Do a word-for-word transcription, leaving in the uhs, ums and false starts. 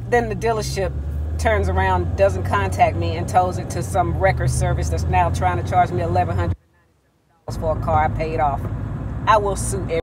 then the dealership turns around, doesn't contact me, and tows it to some record service that's now trying to charge me eleven hundred dollars for a car I paid off. I will sue everybody.